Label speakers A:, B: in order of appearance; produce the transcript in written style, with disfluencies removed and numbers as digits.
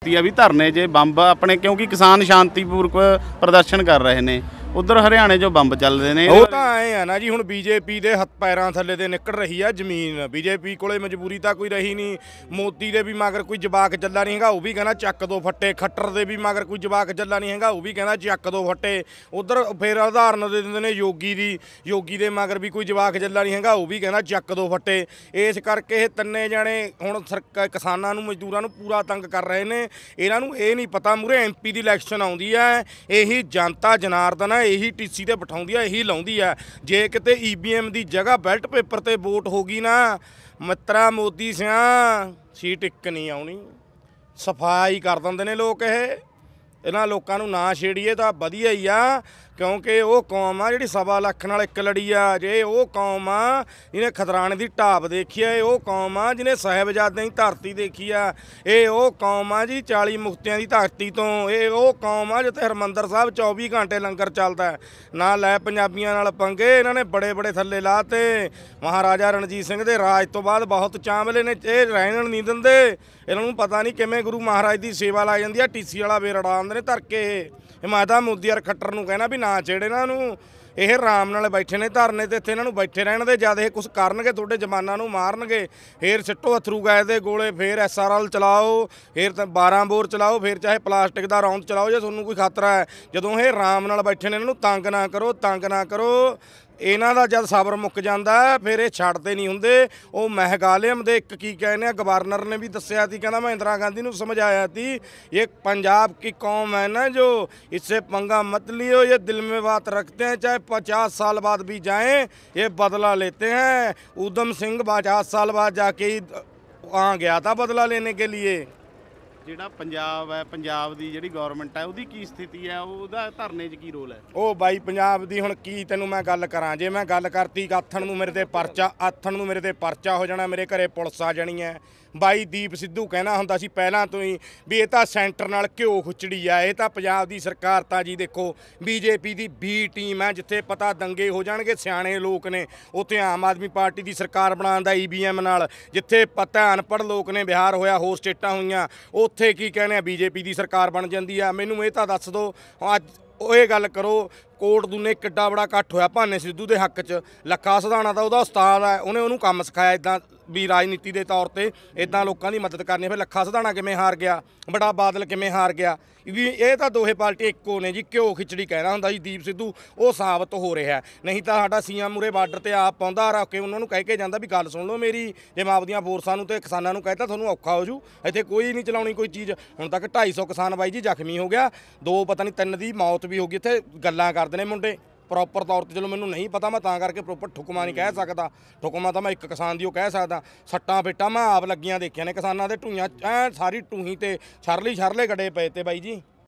A: ਕੀਤੀ ਆ ਵੀ ਧਰਨੇ 'ਚ ਬੰਬ ਆਪਣੇ, ਕਿਉਂਕਿ ਕਿਸਾਨ ਸ਼ਾਂਤੀਪੂਰਵਕ ਪ੍ਰਦਰਸ਼ਨ ਕਰ ਰਹੇ ਨੇ, ਉਧਰ ਹਰਿਆਣੇ 'ਚੋਂ ਬੰਬ ਚੱਲਦੇ ਨੇ।
B: ਉਹ ਤਾਂ ਐ ਆ ਨਾ ਜੀ, ਹੁਣ ਬੀਜੇਪੀ ਦੇ ਹੱਥ ਪੈਰਾਂ ਥੱਲੇ ਤੇ ਨਿਕਲ ਰਹੀ ਆ ਜ਼ਮੀਨ। ਬੀਜੇਪੀ ਕੋਲੇ ਮਜਬੂਰੀ ਤਾਂ ਕੋਈ ਰਹੀ ਨਹੀਂ। ਮੋਦੀ ਦੇ ਵੀ ਮਗਰ ਕੋਈ ਜਵਾਕ ਜੱਲਾ ਨਹੀਂ ਹੈਗਾ, ਉਹ ਵੀ ਕਹਿੰਦਾ ਚੱਕ ਦੋ ਫੱਟੇ। ਖੱਟਰ ਦੇ ਵੀ ਮਗਰ ਕੋਈ ਜਵਾਕ ਜੱਲਾ ਨਹੀਂ ਹੈਗਾ, ਉਹ ਵੀ ਕਹਿੰਦਾ ਚੱਕ ਦੋ ਫੱਟੇ। ਉਧਰ ਫਿਰ ਉਦਾਹਰਨ ਦੇ ਦਿੰਦੇ ਨੇ ਯੋਗੀ ਦੀ, ਯੋਗੀ ਦੇ ਮਗਰ ਵੀ ਕੋਈ ਜਵਾਕ ਜੱਲਾ ਨਹੀਂ ਹੈਗਾ, ਉਹ ਵੀ ਕਹਿੰਦਾ ਚੱਕ ਦੋ ਫੱਟੇ। ਇਸ ਕਰਕੇ ਇਹ ਤਿੰਨੇ ਜਾਣੇ ਹੁਣ ਕਿਸਾਨਾਂ ਨੂੰ ਮਜ਼ਦੂਰਾਂ ਨੂੰ ਪੂਰਾ ਤੰਗ ਕਰ ਰਹੇ ਨੇ। ਇਹਨਾਂ ਨੂੰ ਇਹ ਨਹੀਂ ਪਤਾ ਮੂਹਰੇ MP ਦੀ ਇਲੈਕਸ਼ਨ ਆਉਂਦੀ ਹੈ, ਇਹੀ ਜਨਤਾ ਜਨਾਰਦਨ ਹੈ, ਇਹੀ ਟੀਸੀ ਤੇ ਬਿਠਾਉਂਦੀ ਆ, ਇਹੀ ਲਾਉਂਦੀ ਆ। ਜੇ ਕਿਤੇ EVM ਦੀ ਜਗ੍ਹਾ ਬੈਲਟ ਪੇਪਰ ਤੇ ਵੋਟ ਹੋ ਗਈ ਨਾ ਮਿੱਤਰਾ ਮੋਦੀ ਸਿਆ, ਸੀਟ ਇੱਕ ਨਹੀਂ ਆਉਣੀ। ਸਫਾਈ ਕਰ ਦਿੰਦੇ ਨੇ ਲੋਕ। ਇਹਨਾਂ ਲੋਕਾਂ ਨੂੰ ਨਾ ਛੇੜੀਏ ਤਾਂ ਵਧੀਆ ਹੀ ਆ, ਕਿਉਂਕਿ ਉਹ ਕੌਮ ਆ ਜਿਹੜੀ 1.25 ਲੱਖ ਨਾਲ ਇੱਕ ਲੜੀ ਆ। ਜੇ ਉਹ ਕੌਮ ਆ ਜਿਹਨੇ ਖਦਰਾਣੇ ਦੀ ਢਾਬ ਦੇਖੀ ਆ, ਇਹ ਉਹ ਕੌਮ ਆ ਜਿਹਨੇ ਸਾਹਿਬਜ਼ਾਦਿਆਂ ਦੀ ਧਰਤੀ ਦੇਖੀ ਆ, ਇਹ ਉਹ ਕੌਮ ਆ ਜੀ 40 ਮੁਕਤਿਆਂ ਦੀ ਧਰਤੀ ਤੋਂ, ਇਹ ਉਹ ਕੌਮ ਆ ਜਿੱਥੇ ਹਰਿਮੰਦਰ ਸਾਹਿਬ 24 ਘੰਟੇ ਲੰਗਰ ਚੱਲਦਾ। ਨਾ ਲੈ ਪੰਜਾਬੀਆਂ ਨਾਲ ਪੰਗੇ, ਇਹਨਾਂ ਨੇ ਬੜੇ ਬੜੇ ਥੱਲੇ ਲਾਤੇ। ਮਹਾਰਾਜਾ ਰਣਜੀਤ ਸਿੰਘ ਦੇ ਰਾਜ ਤੋਂ ਬਾਅਦ ਬਹੁਤ ਚਾਂਵਲੇ ਨੇ, ਇਹ ਰਹਿਣ ਨਹੀਂ ਦਿੰਦੇ। ਇਹਨਾਂ ਨੂੰ ਪਤਾ ਨਹੀਂ ਕਿਵੇਂ ਗੁਰੂ ਮਹਾਰਾਜ ਦੀ ਸੇਵਾ ਲਾ ਜਾਂਦੀ ਆ। ਟੀਸੀ ਵਾਲਾ ਵੇਰੜਾ ਆਉਂਦੇ ਨੇ ਧਰ ਕੇ। ਮੈਂ ਤਾਂ ਮੋਦੀ ਯਾਰ ਖੱਟਰ ਨੂੰ ਕਹਿਣਾ ਵੀ ਨਾ ਛੇੜੇ ਇਹਨਾਂ ਨੂੰ। ਇਹ ਆਰਾਮ ਨਾਲ ਬੈਠੇ ਨੇ ਧਰਨੇ ਤੇ, ਇੱਥੇ ਇਹਨਾਂ ਨੂੰ ਬੈਠੇ ਰਹਿਣ ਦੇ। ਜਦ ਇਹ ਕੁਛ ਕਰਨਗੇ ਤੁਹਾਡੇ ਜਵਾਨਾਂ ਨੂੰ ਮਾਰਨਗੇ, ਫੇਰ ਸਿੱਟੋ ਅਥਰੂ ਗੈਸ ਦੇ ਗੋਲੇ, ਫੇਰ SRL ਚਲਾਓ, ਫੇਰ ਤਾਂ 12 ਬੋਰ ਚਲਾਓ, ਫੇਰ ਚਾਹੇ ਪਲਾਸਟਿਕ ਦਾ ਰੌਂਦ ਚਲਾਓ ਜੇ ਤੁਹਾਨੂੰ ਕੋਈ ਖਤਰਾ ਹੈ। ਜਦੋਂ ਇਹ ਆਰਾਮ ਨਾਲ ਬੈਠੇ ਨੇ, ਇਹਨਾਂ ਨੂੰ ਤੰਗ ਨਾ ਕਰੋ, ਤੰਗ ਨਾ ਕਰੋ। ਇਹਨਾਂ ਦਾ ਜਦ ਸਬਰ ਮੁੱਕ ਜਾਂਦਾ ਫਿਰ ਇਹ ਛੱਡਦੇ ਨਹੀਂ ਹੁੰਦੇ। ਉਹ ਮੈਘਾਲਿਅਮ ਦੇ ਇੱਕ ਕੀ ਕਹਿੰਦੇ ਆ ਗਵਰਨਰ ਨੇ ਵੀ ਦੱਸਿਆ ਸੀ, ਕਹਿੰਦਾ ਮੈਂ ਇੰਦਰਾ ਗਾਂਧੀ ਨੂੰ ਸਮਝਾਇਆ ਸੀ, ਇਹ ਪੰਜਾਬ की कौम है ना जो इससे पंगा मत लियो, ये दिल में बात रखते हैं, चाहे 50 साल बाद भी जाएं ये बदला लेते हैं। ऊधम सिंह 50 साल बाद जाके ही वहाँ गया था बदला लेने के लिए।
A: ਜਿਹੜਾ ਪੰਜਾਬ ਹੈ, ਪੰਜਾਬ ਦੀ ਜਿਹੜੀ ਗਵਰਨਮੈਂਟ ਹੈ, ਉਹਦੀ ਕੀ ਸਥਿਤੀ ਹੈ, ਉਹਦਾ ਧਰਨੇ 'ਚ ਕੀ ਰੋਲ ਹੈ?
B: ਉਹ ਬਾਈ ਪੰਜਾਬ ਦੀ ਹੁਣ ਕੀ ਤੈਨੂੰ ਮੈਂ ਗੱਲ ਕਰਾਂ। ਜੇ ਮੈਂ ਗੱਲ ਕਰਤੀ ਆਥਣ ਨੂੰ ਮੇਰੇ ਤੇ ਪਰਚਾ ਹੋ ਜਾਣਾ, ਮੇਰੇ ਘਰੇ ਪੁਲਿਸ ਆ ਜਾਣੀ ਹੈ। ਬਾਈ ਦੀਪ ਸਿੱਧੂ ਕਹਿਣਾ ਹੁੰਦਾ ਸੀ ਪਹਿਲਾਂ ਤੋਂ ਹੀ ਵੀ ਇਹ ਤਾਂ ਸੈਂਟਰ ਨਾਲ ਘਿਓ ਖੁਚੜੀ ਆ, ਇਹ ਤਾਂ ਪੰਜਾਬ ਦੀ ਸਰਕਾਰ ਤਾਂ ਜੀ ਦੇਖੋ BJP ਦੀ B ਟੀਮ ਹੈ। ਜਿੱਥੇ ਪਤਾ ਦੰਗੇ ਹੋ ਜਾਣਗੇ, ਸਿਆਣੇ ਲੋਕ ਨੇ, ਉੱਥੇ ਆਮ ਆਦਮੀ ਪਾਰਟੀ ਦੀ ਸਰਕਾਰ ਬਣਾਉਣ ਦਾ EVM ਨਾਲ। ਜਿੱਥੇ ਪਤਾ ਅਨਪੜ੍ਹ ਲੋਕ ਨੇ, ਬਿਹਾਰ ਹੋਇਆ, ਹੋਰ ਸਟੇਟਾਂ ਹੋਈਆਂ, ਉੱਥੇ ਕੀ ਕਹਿੰਦੇ ਆ BJP ਦੀ ਸਰਕਾਰ ਬਣ ਜਾਂਦੀ ਆ। ਮੈਨੂੰ ਇਹ ਤਾਂ ਦੱਸ ਦਿਓ ਅੱਜ ਉਹ ਇਹ ਗੱਲ ਕਰੋ, ਕੋਟ ਦੂਨੇ ਕਿੱਡਾ ਬੜਾ ਇਕੱਠ ਹੋਇਆ ਭਾਨੇ ਸਿੱਧੂ ਦੇ ਹੱਕ 'ਚ। ਲੱਖਾ ਸਿਧਾਣਾ ਤਾਂ ਉਹਦਾ ਉਸਤਾਦ ਹੈ, ਉਹਨੇ ਉਹਨੂੰ ਕੰਮ ਸਿਖਾਇਆ ਇੱਦਾਂ ਵੀ ਰਾਜਨੀਤੀ ਦੇ ਤੌਰ ਤੇ ਇੱਦਾਂ ਲੋਕਾਂ ਦੀ ਮਦਦ ਕਰਨੀ। ਫਿਰ ਲੱਖਾ ਸਿਧਾਣਾ ਕਿਵੇਂ ਹਾਰ ਗਿਆ, ਬੜਾ ਬਾਦਲ ਕਿਵੇਂ ਹਾਰ ਗਿਆ? ਵੀ ਇਹ ਤਾਂ ਦੋਹੇ ਪਾਰਟੀ ਇੱਕੋ ਨੇ ਜੀ। ਘਿਓ ਖਿਚੜੀ ਕਹਿਣਾ ਹੁੰਦਾ ਜੀ ਦੀਪ ਸਿੱਧੂ, ਉਹ ਸਾਬਤ ਹੋ ਰਿਹਾ। ਨਹੀਂ ਤਾਂ ਸਾਡਾ CM ਮੂਰੇ ਬਾਰਡਰ ਤੇ ਆਪ ਪਾਉਂਦਾ ਰੱਖ ਕੇ ਉਹਨਾਂ ਨੂੰ ਕਹਿ ਕੇ ਜਾਂਦਾ ਵੀ ਗੱਲ ਸੁਣ ਲਓ ਮੇਰੀ। ਜੇ ਮੈਂ ਆਪਦੀਆਂ ਫੋਰਸਾਂ ਨੂੰ ਤੇ ਕਿਸਾਨਾਂ ਨੂੰ ਕਹਿਤਾ ਤੁਹਾਨੂੰ ਔਖਾ ਹੋ ਜੂ, ਇੱਥੇ ਕੋਈ ਨਹੀਂ ਚਲਾਉਣੀ ਕੋਈ ਚੀਜ਼। ਹੁਣ ਤੱਕ 250 ਕਿਸਾਨ ਬਾਈ ਜੀ ਜ਼ਖਮੀ ਹੋ ਗਿਆ, 2 ਪਤਾ ਨਹੀਂ 3 ਦੀ ਮੌਤ ਵੀ ਹੋ ਗਈ। ਇੱਥੇ ਗੱਲਾਂ ਕਰਦੇ ਨੇ ਮੁੰਡੇ ਪ੍ਰੋਪਰ ਤੌਰ ਤੇ, ਚਲੋ ਮੈਨੂੰ ਨਹੀਂ ਪਤਾ, ਮੈਂ ਤਾਂ ਕਰਕੇ ਪ੍ਰੋਪਰ ਠੁਕਮਾ ਨਹੀਂ ਕਹਿ ਸਕਦਾ। ਠੁਕਮਾ ਤਾਂ ਮੈਂ ਇੱਕ ਕਿਸਾਨ ਦੀ ਉਹ ਕਹਿ ਸਕਦਾ। ਸੱਟਾਂ ਫੇਟਾਂ ਮੈਂ ਆਪ ਲੱਗੀਆਂ ਦੇਖੀਆਂ ਨੇ ਕਿਸਾਨਾਂ ਦੇ, ਢੂਈਆਂ ਐ ਸਾਰੀ ਢੂਹੀ ਤੇ ਛਰਲੇ ਗੱਡੇ ਪਏ ਤੇ ਬਾਈ ਜੀ।